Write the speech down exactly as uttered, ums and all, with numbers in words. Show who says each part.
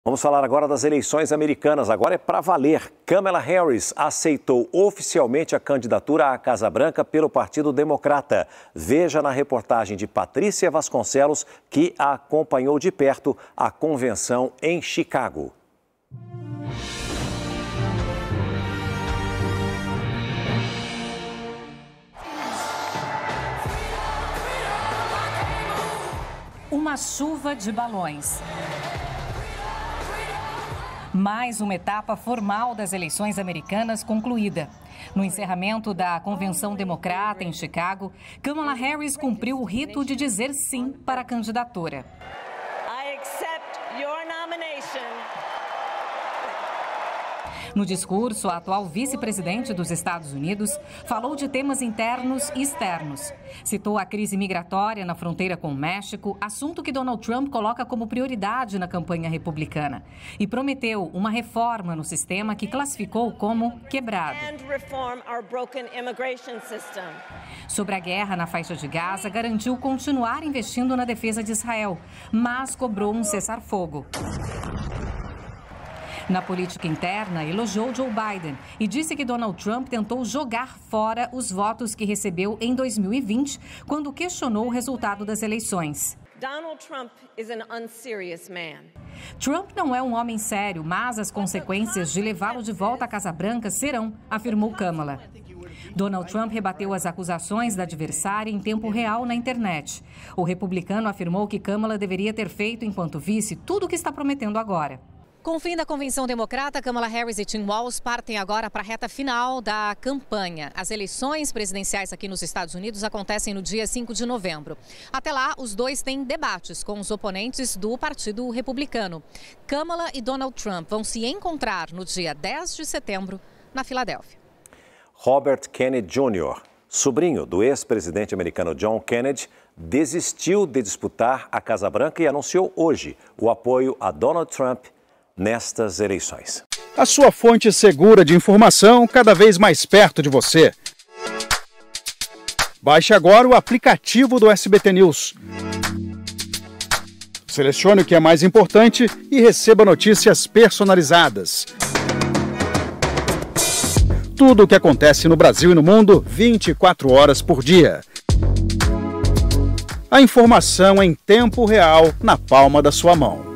Speaker 1: Vamos falar agora das eleições americanas. Agora é para valer. Kamala Harris aceitou oficialmente a candidatura à Casa Branca pelo Partido Democrata. Veja na reportagem de Patrícia Vasconcelos, que a acompanhou de perto a convenção em Chicago.
Speaker 2: Uma chuva de balões. Mais uma etapa formal das eleições americanas concluída. No encerramento da Convenção Democrata em Chicago, Kamala Harris cumpriu o rito de dizer sim para a candidatura.
Speaker 3: I accept your nomination.
Speaker 2: No discurso, a atual vice-presidente dos Estados Unidos falou de temas internos e externos. Citou a crise migratória na fronteira com o México, assunto que Donald Trump coloca como prioridade na campanha republicana. E prometeu uma reforma no sistema que classificou como quebrado. Sobre a guerra na faixa de Gaza, garantiu continuar investindo na defesa de Israel, mas cobrou um cessar-fogo. Na política interna, elogiou Joe Biden e disse que Donald Trump tentou jogar fora os votos que recebeu em dois mil e vinte, quando questionou o resultado das eleições.
Speaker 3: Donald Trump is an unserious man.
Speaker 2: Trump não é um homem sério, mas as consequências de levá-lo de volta à Casa Branca serão, afirmou Kamala. Donald Trump rebateu as acusações da adversária em tempo real na internet. O republicano afirmou que Kamala deveria ter feito, enquanto vice, tudo o que está prometendo agora.
Speaker 4: Com o fim da Convenção Democrata, Kamala Harris e Tim Walz partem agora para a reta final da campanha. As eleições presidenciais aqui nos Estados Unidos acontecem no dia cinco de novembro. Até lá, os dois têm debates com os oponentes do Partido Republicano. Kamala e Donald Trump vão se encontrar no dia dez de setembro, na Filadélfia.
Speaker 1: Robert Kennedy Júnior, sobrinho do ex-presidente americano John Kennedy, desistiu de disputar a Casa Branca e anunciou hoje o apoio a Donald Trump nestas eleições.
Speaker 5: A sua fonte segura de informação cada vez mais perto de você. Baixe agora o aplicativo do S B T News. Selecione o que é mais importante e receba notícias personalizadas. Tudo o que acontece no Brasil e no mundo, vinte e quatro horas por dia. A informação em tempo real na palma da sua mão.